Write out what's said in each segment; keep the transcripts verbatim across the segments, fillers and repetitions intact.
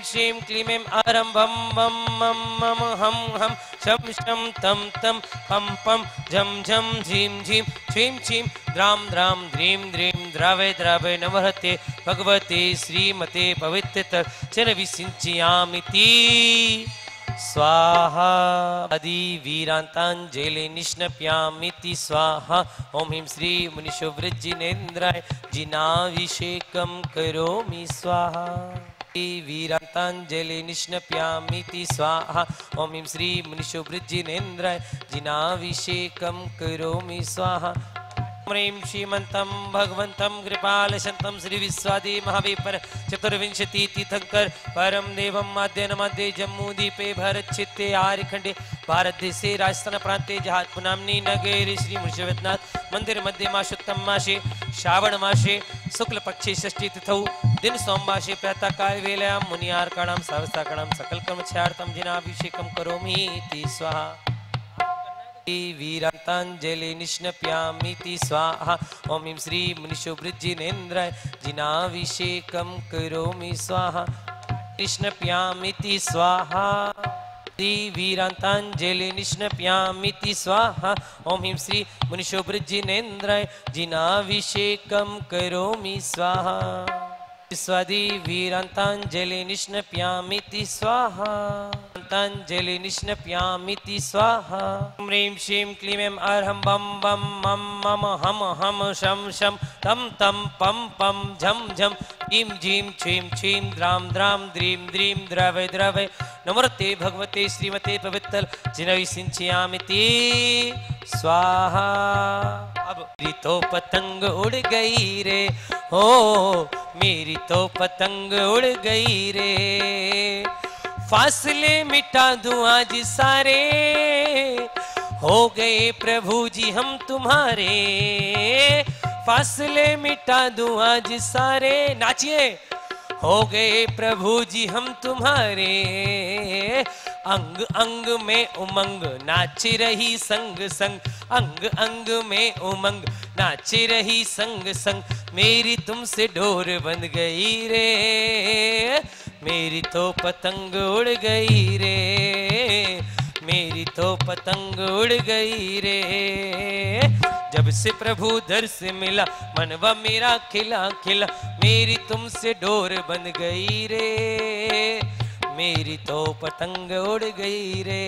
श्रीं क्लीं ऐं आरं बं बं मं मम हं हं शं शं तं तं पं पं झं झं झीं झीं छीं छीं द्रां द्रां द्रीं द्रीं द्रावय द्रावय नमस्ते भगवते श्रीमते पवित्रतर्चन विसिञ्चयामिति स्वाहा आदि वीरांतांजलि निष्णप्यामिति स्वाहा ओम ह्रीं श्री मुनिशुभ्रजिनेन्द्राय जिनाभिषेकं करोमि स्वाहा वीरांतांजलि निष्णप्यामिति स्वाहा ओम ह्रीं श्री मुनिशुभ्रजिनेन्द्राय जिनाभिषेकं करोमि स्वाहा ह्रीं श्रीमन्तं भगवन्तं कृपालशन्तं श्री विश्वादि महावीपर चतुर्विंशति तीर्थंकर परम देवम आद्य नमद्य जम्मूदीपे भरतचित्ते आर्यखंडे भारत देशे राजस्थान प्रांते जहाजपुर नाम्नि नगरे श्री मुनिशुभनाथ मंदिर मध्ये मासोत्तम मासे श्रावण मासे शुक्ल पक्षे षष्ठी तिथौ दिन सोमवासे प्रातः काल वेलायां मुनियार्काणां सावस्ताकाणां सकल कर्मचार्थं जिनाभिषेकं करोमि इति स्वाहा वीरांतांजलि निष्णप्यामिति स्वाहा ओम ह्रीं श्री मुनिशुभ्रजिनेन्द्राय जिनाभिषेकं करोमि स्वाहा निष्णप्यामिति स्वाहा वीरांतांजलि निष्णप्यामिति स्वाहा ओम ह्रीं श्री मुनिशुभ्रजिनेन्द्राय जिनाभिषेकं करोमि स्वाहा स्वादि वीरांतांजलि निष्णप्यामिति स्वाहा अंतांजलि निष्णप्यामिति स्वाहा ह्रीं श्रीं क्लीं ऐं अर्हं बं बं मं मम हम हम शं शं तं तं पं पं झं झं ईं झीं छीं छीं द्रां द्रां द्रीं द्रीं द्रवय द्रवय नमस्ते भगवते श्रीमते पवित्र जिनविसिञ्चयामिति स्वाहा अब मेरी तो पतंग उड़ गई रे हो मेरी तो पतंग उड़ गई रे फासले मिटा दूं आज सारे हो गए प्रभु जी हम तुम्हारे फासले मिटा दूं आज सारे नाचिए हो गए प्रभु जी हम तुम्हारे अंग अंग में उमंग नाच रही संग संग अंग अंग में उमंग नाच रही संग संग मेरी तुमसे डोर बंध गई रे मेरी तो पतंग उड़ गई रे मेरी तो पतंग उड़ गई रे जब से प्रभु दर से मिला मनवा मेरा खिला खिला मेरी तुमसे डोर बंध गई रे मेरी तो पतंग उड़ गई रे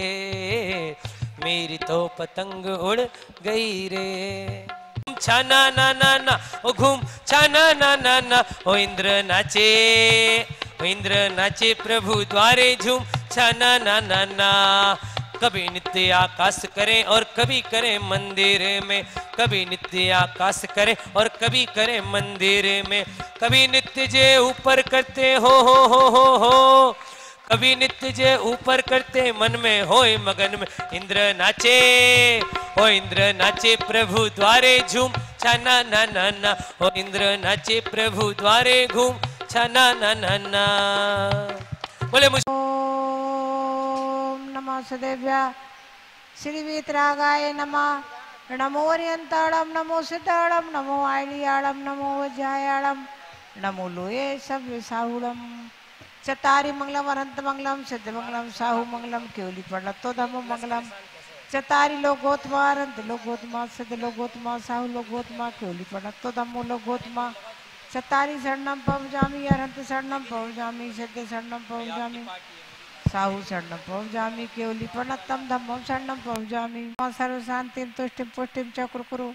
मेरी तो पतंग उड़ गई रे छाना ना ना ना ओ घूम छाना ना ना ना ओ इंद्र नाचे ओ इंद्र नाचे प्रभु द्वारे झूम छाना ना ना ना कभी नित्य आकाश करें और कभी करें मंदिर में कभी नित्य आकाश करें और कभी करें मंदिर में कभी नित्य जे ऊपर करते हो हो हो हो हो कभी नित्य जे ऊपर करते मन में होए मगन में इंद्र नाचे ओ इंद्र नाचे प्रभु द्वारे झूम छाना ना ना ना ओ इंद्र नाचे प्रभु द्वारे घूम छाना ना ना ना बोले मुझे ओम नमः सदेव्या श्री वीतरागाय नमः नमो अर्यंताड़म नमो सिद्धाड़म नमो आयलियाड़म नमो वज्रायाड़म नमो लोये सव्य साहुड़म चतारी मंगलम अनंत मंगलम सिद्ध मंगलम साहु मंगलम केवली प्रणतो धमो मंगलम चतारी लोकोत्मा अनंत लोकोत्मा सिद्ध लोकोत्मा साहु लोकोत्मा केवली प्रणतो धमो लोकोत्मा चतारी शरणम पवजामी अनंत शरणम पवजामी सिद्ध शरणम पवजामी साहु शरणम पवजामी केवली प्रणतम धम्मम शरणम पवजामी सर्व शांतिम तुष्टिम पुष्टिम चक्र कुरु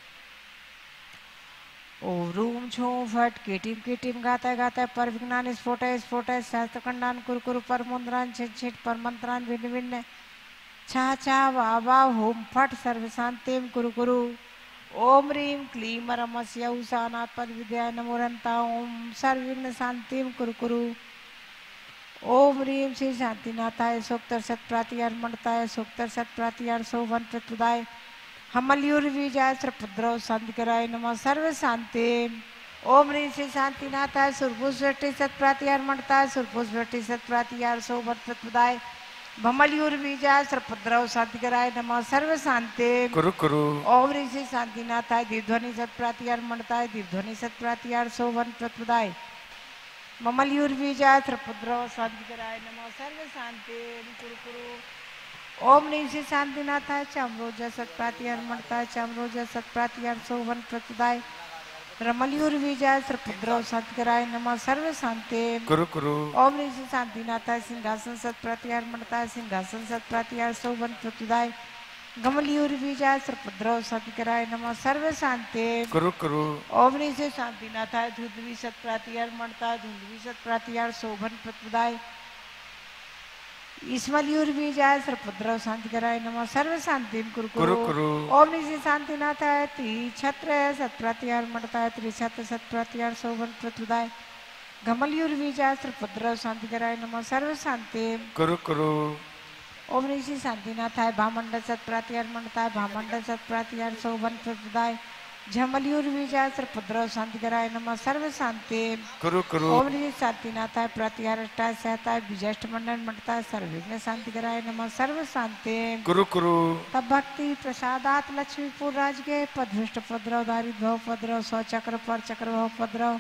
ओम रूम छो फट केटिम केटिम गाता गाता पर विज्ञान स्फोट स्फोट शास्त्र खंडान कुरु कुरु पर मुद्रान छिट छिट पर मंत्रान भिन्न भिन्न छा छा वाह वाह होम फट सर्व शांतिम कुरु कुरु ओम रीम क्लीम रमस्य उसानाथ पद विद्या नमोरंता ओम सर्वविघ्न शांतिम कुरु कुरु ओम रीम श्री शांतिनाथाय सोक्तर सत प्रातिहार मंडताय सोक्तर सत प्रातिहार शोभन प्रतुदाय हमल्यूर विजय श्रभद्रव संधिकराय नमः सर्व शांति ओम ह्रीं श्री शांतिनाथाय सुरभुज वृष्टि सत प्रातिहार मंडताय सुरभुज वृष्टि सत प्रातिहार शोभन प्रतुदाय भमल्यूर विजय श्रभद्रव संधिकराय नमः सर्व शांति कुरु कुरु ओम ह्रीं श्री शांतिनाथाय दीर्ध्वनि सत प्रातिहार मंडताय दीर्ध्वनि सत प्रातिहार शोभन प्रतुदाय ममलयुर्बीजा त्रिपुद्रो शांतिकराय नमः सर्व शांति कुरु कुरु ओम निशि शांतिनाथाय चामरोजा सत्प्रातिहार मणताय चामरोजा सत्प्रातिहार शोभन प्रतुदाय रमलयुर्बीजा त्रिपुद्रो शांतिकराय नमः सर्व शांति कुरु कुरु ओम निशि शांतिनाथाय सिंहासन सत्प्रातिहार मणताय सिंहासन सत्प्रातिहार शोभन प्रतुदाय गमलयुर्बीजा त्रिपुद्रो शांतिकराय नमः सर्व शांति कुरु कुरु ओम निशि शांतिनाथाय धुंधवी सत्प्रातिहार मणताय धुंधवी सत्प्रातिहार शोभन प्रतुदाय ईस्मलयुर्बीजा त्रिपुद्रो शांतिकराय नमः सर्व शांति कुरु कुरु कुरु ओम निशि शांतिनाथाय त्रिछत्र सत्प्रातिहार मणताय त्रिछत्र सत्प्रातिहार शोभन प्रतुदाय गमलयुर्बीजा त्रिपुद्रो शांतिकराय नमः सर्व शांति कुरु कुरु ओम निशि शांतिनाथाय भामंडल सत्प्रातिहार मणताय भामंडल सत्प्रातिहार शोभन प्रतुदाय झमलयुर्बीजा त्रिपुद्रो शांतिकराय नमः सर्व शांति कुरु कुरु ओम निशि शांतिनाथाय प्रातिहार अष्टाय सहताय विजष्ट मंडल मणताय सर्वविघ्न शांतिकराय नमः सर्व शांति कुरु कुरु तब भक्ति प्रसादात लक्ष्मीपुर राज के पदभृष्ट पद्रव दारिद भव पद्रव सौ चक्र पर चक्र भव पद्रव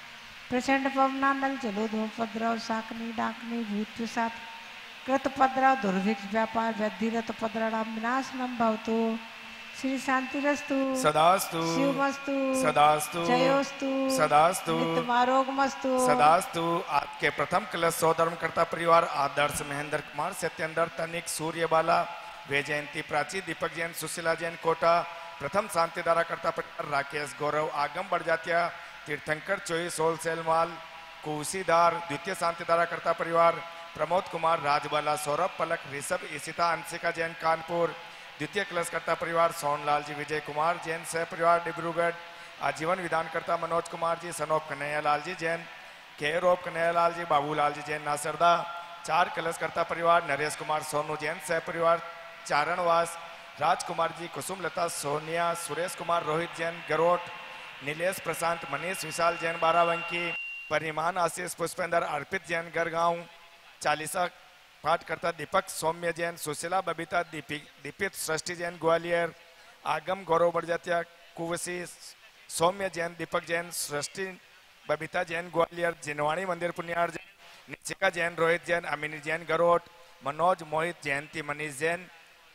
प्रचंड पवनानल जलोधव पद्रव साकनी डाकनी भूत प्रसाद कृत पद्रव दुर्भिक्ष व्यापार वृद्धिरत पद्रणाम विनाशनम भवतु श्री शांतिरस्तु सदास्तु शिवमस्तु सदास्तु जयोस्तु सदास्तु नित्यमारोगमस्तु सदास्तु आपके प्रथम क्लस सौ धर्मकर्ता परिवार आदर्श महेंद्र कुमार सत्येंद्र तनिक सूर्यबाला वैजयंती प्राची दीपक जैन सुशीला जैन कोटा प्रथम शांतिधारा कर्ता परिवार राकेश गौरव आगम बढ़जातिया तीर्थंकर चोईस होलसेल माल कुशीदार द्वितीय शांतिधारा कर्ता परिवार प्रमोद कुमार राजबाला सौरभ पलक ऋषभ ईशिता अंशिका जैन कानपुर द्वितीय क्लसकर्ता परिवार सोनलाल जी विजय कुमार जैन सह परिवार डिब्रूगढ़ आजीवन विधानकर्ता मनोज कुमार जी सनोप कन्हैयालाल जी जैन केरोप कन्हैयालाल जी बाबूलाल जी जैन नासरदा चार क्लसकर्ता परिवार नरेश कुमार सोनू जैन सह परिवार चारणवास राजकुमार जी कुसुमलता सोनिया सुरेश कुमार रोहित जैन गरोट नीलेश प्रशांत मनीष विशाल जैन बाराबंकी परिमान आशीष पुष्पेंद्र अर्पित जैन गरगांव चालीसा पाठ करता दीपक सौम्य जैन सुशीला बबीता दीपिक दीपित सृष्टि जैन ग्वालियर आगम गौरव बढ़जातिया कुवसी सौम्य जैन दीपक जैन सृष्टि बबीता जैन ग्वालियर जिनवाणी मंदिर पुनियार जैन निचिका जैन रोहित जैन अमिनी जैन गरोट मनोज मोहित जयंती मनीष जैन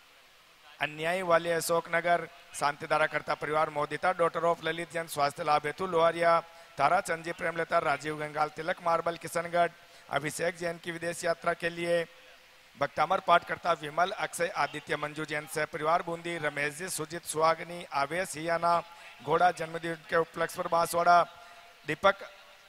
अन्यायी वाले अशोक नगर शांतिधारा करता परिवार मोदिता डॉटर ऑफ ललित जैन स्वास्थ्य लाभ हेतु लोहारिया तारा चंजी प्रेमलता राजीव गंगाल तिलक मार्बल किशनगढ़ अभिषेक जैन की विदेश यात्रा के लिए भक्तामर पाठ करता विमल अक्षय आदित्य मंजू जैन सह परिवार बूंदी रमेश जी सुजित सुहागनी आवेश हियाना घोड़ा जन्मदिन के उपलक्ष्य पर बांसवाड़ा दीपक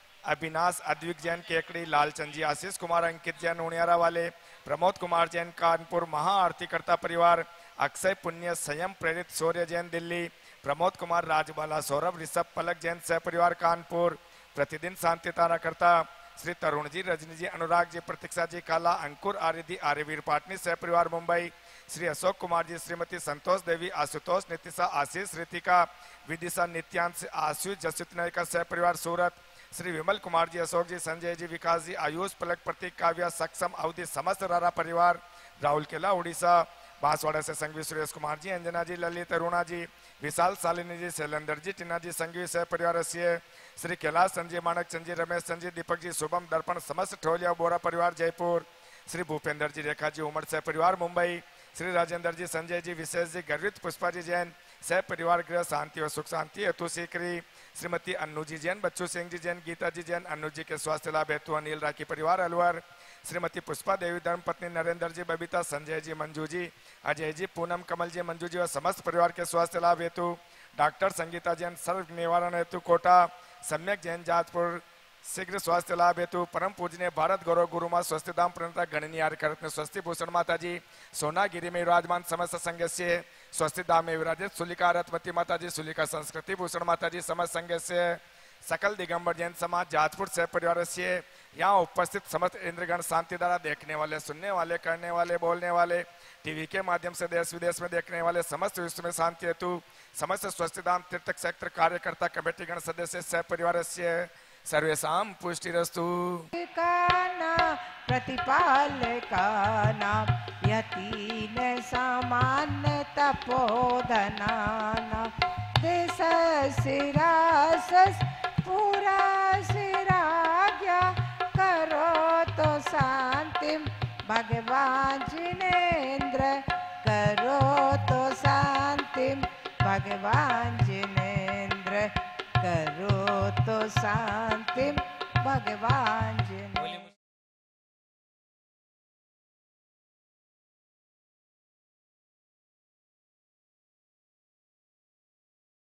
अविनाश अद्विक जैन केकड़ी लालचंद जी आशीष कुमार अंकित जैन उनियारा वाले प्रमोद कुमार जैन कानपुर महाआरती करता परिवार अक्षय पुण्य संयम प्रेरित शौर्य जैन दिल्ली प्रमोद कुमार राजबाला सौरभ ऋषभ पलक जैन सह परिवार कानपुर प्रतिदिन शांति तारा करता श्री तरुण जी रजनी जी अनुराग जी प्रतीक्षा जी काला अंकुर आरिधि आर्यवीर पाटनी सह परिवार मुंबई श्री अशोक कुमार जी श्रीमती संतोष देवी आशुतोष नितिशा आशीष रितिका विदिशा नित्यांश आशु जसुत नायका सह परिवार सूरत श्री विमल कुमार जी अशोक जी संजय जी विकास जी आयुष पलक प्रतीक काव्या सक्षम अवधि समस्त रारा परिवार राहुल केला उड़ीसा बांसवाड़ा से संघवी सुरेश कुमार जी अंजना जी ललित अरुणा जी विशाल सालिनी जी शैलेंद्र जी टीना जी संघवी सह परिवार श्री कैलाश संजय मानक संजय रमेश संजय दीपक जी शुभम दर्पण समस्त ठोलिया बोरा परिवार जयपुर श्री भूपेंद्र जी रेखा जी उमर सह परिवार मुंबई श्री राजेंद्र जी संजय जी विशेष जी गर्वित पुष्पा जी जैन सह परिवार गृह शांति और सुख शांति हेतु सीकरी श्रीमती अन्नू जी जैन बच्चू सिंह जी जैन गीता जी जैन अन्नू जी के स्वास्थ्य लाभ हेतु अनिल राखी परिवार अलवर श्रीमती पुष्पा देवी धर्म पत्नी नरेंद्र जी बबीता संजय जी मंजू जी अजय जी पूनम कमल जी मंजू जी और समस्त परिवार के स्वास्थ्य लाभ हेतु डॉक्टर संगीता जैन सर्व निवारण हेतु कोटा सम्यक जैन जाजपुर शीघ्र स्वास्थ्य लाभ हेतु परम पूजनीय भारत गौरव गुरुमा स्वस्ति धाम प्रणता गणनीय करत स्वस्ति भूषण माता जी सोनागिरी में विराजमान समस्त संघ से स्वस्ति धाम में विराजित सुलिका रथमती माता जी सुलिका संस्कृति भूषण माता जी समस्त संघ से सकल दिगंबर जैन समाज जाजपुर सह परिवार से यहाँ उपस्थित समस्त इंद्रगण शांति द्वारा देखने वाले सुनने वाले करने वाले बोलने वाले टीवी के माध्यम से देश विदेश में देखने वाले समस्त विश्व में शांति हेतु समस्त स्वस्ति धाम तीर्थ क्षेत्र कार्यकर्ता कमेटी गण सदस्य सह परिवार से सर्वेशाम पुष्टिरस्तु प्रतिपालकानां यतीन सामान्य तपोधनानां देशशिरासस् पुरा शिराज्ञा शांतिम भगवान जिनेन्द्र करो तो शांतिम भगवान जिनेन्द्र करो तो शांतिम भगवान जिनेन्द्र।